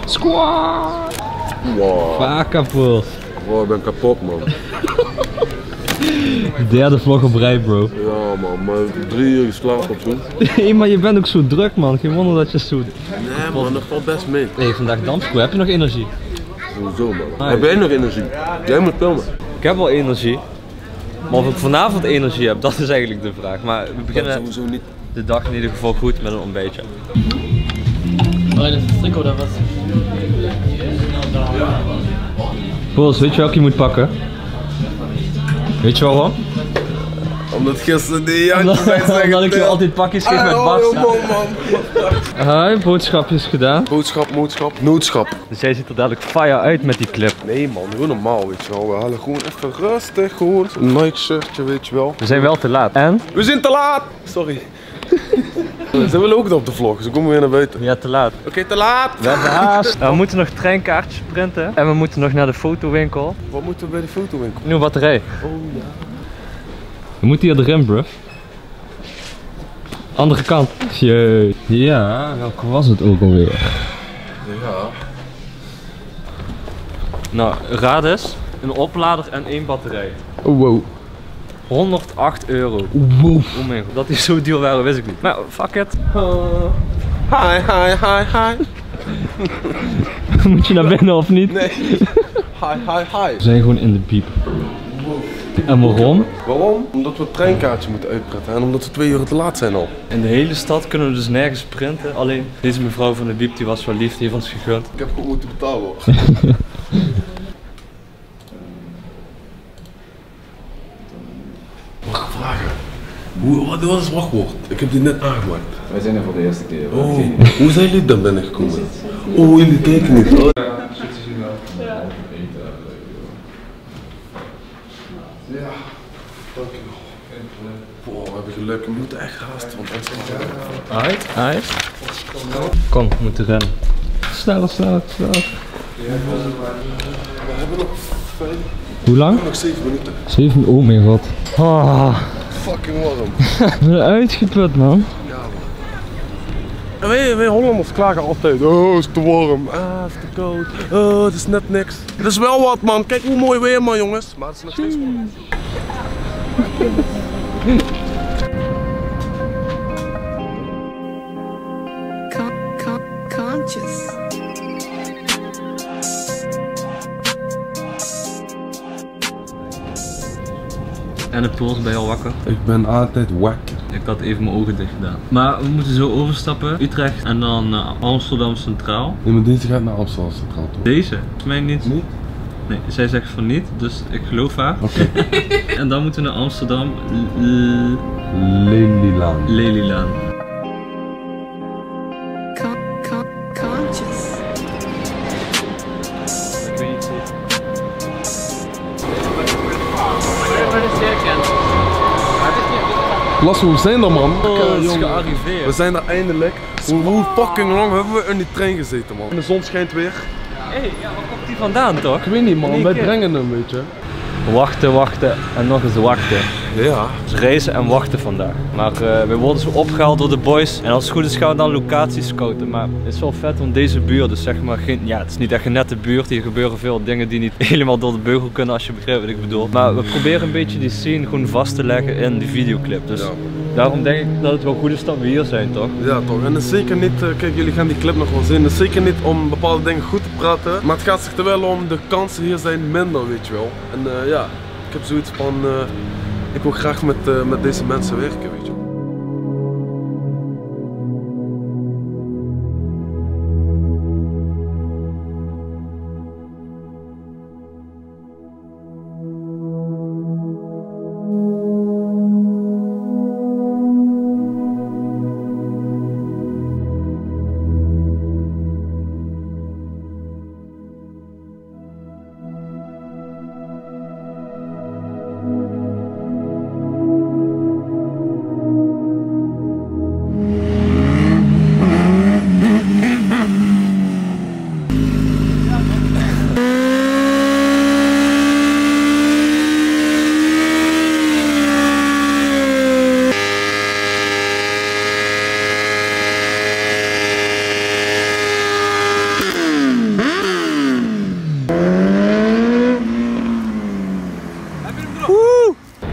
Squat! Wow. Vakapult. Wow, ik ben kapot, man. Derde vlog op rij, bro. Ja, man, maar 3 uur geslapen op zo'n. Hey, maar je bent ook zo druk, man. Geen wonder dat je zo... Nee, man, dat valt best mee. Hey, vandaag dansco. Heb je nog energie? Hoezo, man? Heb jij nog energie? Jij moet filmen. Ik heb wel energie. Maar of ik vanavond energie heb, dat is eigenlijk de vraag. Maar we beginnen Sowieso niet. de dag in ieder geval goed met een ontbijtje. Oh, dat is een strik of wat? Pols, weet je welke je moet pakken? Weet je waarom? Omdat gisteren die Jantjes zijn zeggen. Omdat ik je altijd pakjes geef met Bas. Hi, boodschapjes gedaan. Boodschap, noodschap. Dus jij ziet er dadelijk fire uit met die clip. Nee, man, gewoon normaal, weet je wel. We halen gewoon even rustig, gewoon. Een Nike shirtje, weet je wel. We zijn wel te laat. En? We zijn te laat! Sorry. Ze willen ook op de vlog, ze komen weer naar buiten. Ja, te laat. Oké, te laat! We hebben haast. We moeten nog treinkaartjes printen. En we moeten nog naar de fotowinkel. Wat moeten we bij de fotowinkel? Nieuwe batterij. Oh ja. We moeten hier erin, bruv. Andere kant. Jee. Ja, welke was het ook alweer? Ja. Nou, raad eens. Een oplader en 1 batterij. Oh wow. 108 euro. Wow. Oh mijn god, dat die zo duur waren wist ik niet. Maar fuck it. Hi, hi, hi, hi. Moet je naar binnen of niet? Nee. Hi, hi, hi. We zijn gewoon in de piep. En waarom? Waarom? Omdat we het treinkaartje moeten uitprinten en omdat we 2 uur te laat zijn al. In de hele stad kunnen we dus nergens printen. Alleen deze mevrouw van de piep die was wel lief, die heeft ons gegund. Ik heb goed moeten betalen hoor. Mag ik vragen? Wat is wachtwoord? Ik heb dit net aangemaakt. Wij zijn er voor de eerste keer. Oh, hoe zijn jullie dan binnengekomen? Oh, jullie kijken niet. Oh. Ja, dankjewel. Wow, we hebben geluk. We moeten echt haasten, want anders gaan we... Uit. Kom, we moeten rennen. Sneller. We hebben nog 5... Hoe lang? Nog 7 minuten. 7, oh mijn god. Ah, Fucking warm. ik ben uitgeput, man. Ja, man. Wij Hollanders klagen altijd. Oh, het is te warm. Ah, het is te koud. Oh, het is net niks. Het is wel wat, man. Kijk hoe mooi weer, man, jongens. Maar het is nog steeds warm. Conscious. En de Pols, ben je al wakker? Ik ben altijd wakker. Ik had even mijn ogen dicht gedaan. Maar we moeten zo overstappen. Utrecht en dan Amsterdam Centraal. Nee, maar deze gaat naar Amsterdam Centraal toe. Deze? Is mij niet. Niet? Nee, zij zegt van niet, dus ik geloof haar. Oké. En dan moeten we naar Amsterdam Lelylaan. Lelylaan. Conscious. Ik weet niet zeker. Lasse, we zijn er, man. Het is Jongen. gearriveerd. We zijn er eindelijk. Hoe fucking lang hebben we in die trein gezeten, man? En de zon schijnt weer. Hé, ja, waar komt die vandaan toch? Ik weet niet, man. In Wij één keer. brengen hem, weet je. Wachten en nog eens wachten. Ja. Dus reizen en wachten vandaag. Maar we worden zo opgehaald door de boys. En als het goed is gaan we dan locaties scouten. Maar het is wel vet, want deze buurt is zeg maar geen... Ja, het is niet echt een nette buurt. Hier gebeuren veel dingen die niet helemaal door de beugel kunnen, als je begrijpt wat ik bedoel. Maar we proberen een beetje die scene gewoon vast te leggen in die videoclip. Dus Ja. daarom denk ik dat het wel goed is dat we hier zijn, toch? Ja, toch. En het is zeker niet, kijk, jullie gaan die clip nog wel zien. Het is zeker niet om bepaalde dingen goed te praten. Maar het gaat zich er wel om, de kansen hier zijn minder, weet je wel. En ja, ik heb zoiets van, ik wil graag met deze mensen werken, weet je wel.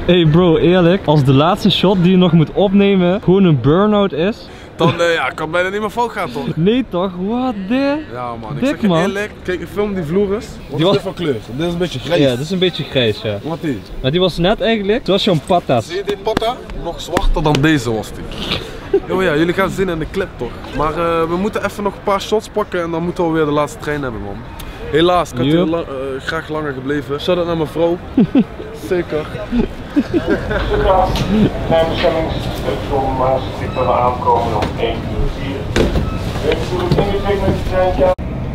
Hey bro, eerlijk, als de laatste shot die je nog moet opnemen gewoon een burn-out is, dan ja, kan bijna niet meer fout gaan toch? nee toch? Wat dit? Ja man, ik Dik, zeg je man. eerlijk, kijk ik film die vloer is. Wat Die is was- dit voor kleur? Dit is een beetje grijs. Ja, dit is een beetje grijs, ja. Wat die? Maar die was net eigenlijk zoals jouw patas. Zie je die patta? Nog zwarter dan deze was die. Oh ja, jullie gaan zien in de clip toch? Maar we moeten even nog een paar shots pakken en dan moeten we weer de laatste trein hebben man. Helaas, ik had hier graag langer gebleven. Shout-out naar mijn vrouw. Zeker. Mijn bestemmingsstation Maasvliet we aankomen om 1:04. We hebben natuurlijk ingeklikt met de treintje.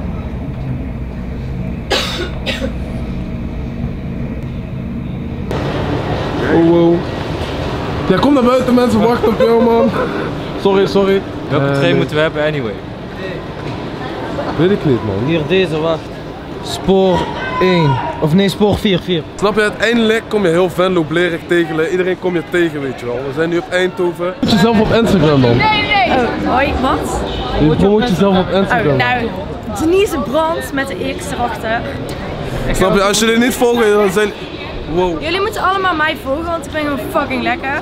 Oh wow. Ja, kom naar buiten mensen, wacht op jou man. Sorry. Welke trein moeten we hebben anyway? Weet ik niet man. Hier deze, wacht. Spoor 1. Of nee, spoor 4. Snap je, uiteindelijk kom je heel Venlo, Blerik tegen. Iedereen kom je tegen, weet je wel. We zijn nu op Eindhoven. Promoot jezelf op Instagram dan. Nee. Oh, hoi, wat? Je promoot jezelf op Instagram. Nou, Denise Brand met de X erachter. Snap je, als jullie niet volgen, dan zijn... Wow. Jullie moeten allemaal mij volgen, want ik ben gewoon fucking lekker.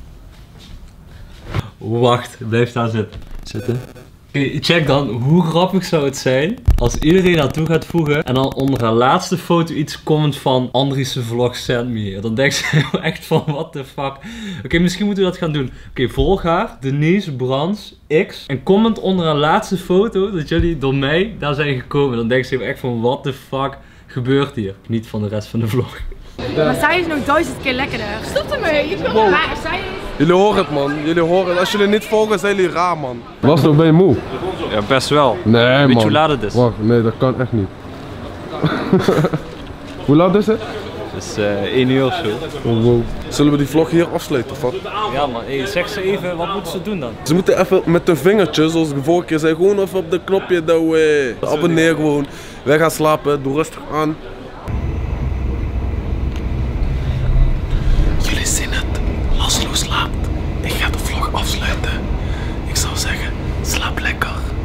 Wacht, blijf daar zitten. Oké, check dan, hoe grappig zou het zijn als iedereen naartoe gaat voegen en dan onder haar laatste foto iets comment van Andries' vlog send me here. Dan denkt ze echt van what the fuck. Oké, misschien moeten we dat gaan doen. Oké, volg haar, Denise Brands X, en comment onder haar laatste foto dat jullie door mij daar zijn gekomen. Dan denkt ze echt van what the fuck gebeurt hier. Niet van de rest van de vlog. Maar zij is nog 1000 keer lekkerder. Stop ermee. Wow. Maar zij is... Jullie horen het man, jullie horen het. Als jullie niet volgen, zijn jullie raar man. Was ben je moe? Ja, best wel. Nee man. Weet je hoe laat het is? Wacht, nee dat kan echt niet. Hoe laat is het? Het is 1 uur of zo. Oh, wow. Zullen we die vlog hier afsluiten of wat? Ja man, hey, zeg ze even, wat moeten ze doen dan? Ze moeten even met hun vingertjes, zoals ik de vorige keer zei, gewoon even op de knopje douwen. Abonneer gewoon. Wij gaan slapen, doe rustig aan. Jullie zien het, Laszlo slaapt. Ik ga de vlog afsluiten. Ik zou zeggen, slaap lekker.